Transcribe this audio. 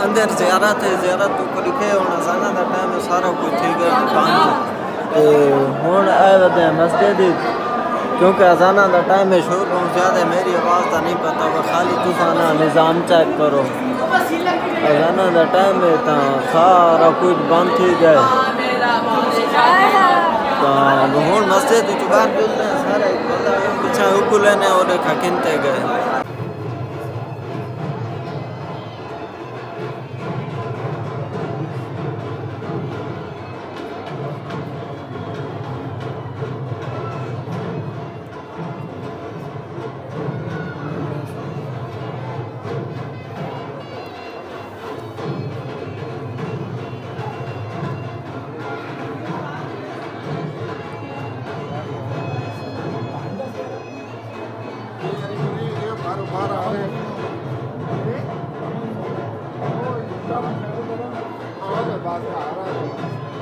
अंदर ज़ियारत है, ज़ियारत तो लिखे होना साना दा टाइम सारा कुछ ठीक है तो हुण आए वदे मस्जिद क्योंकि अजाना दा टाइम है शोर बहुत ज़्यादा मेरी आवाज़ का नहीं पता वो खाली तुसाना निज़ाम चेक करो अजाना दा टाइम है तो सारा कुछ बंद थी गए तो हुण मस्जिद बाहर जुलने सारे पीछे उकुले ने और खकिनते गए बात आ रहा है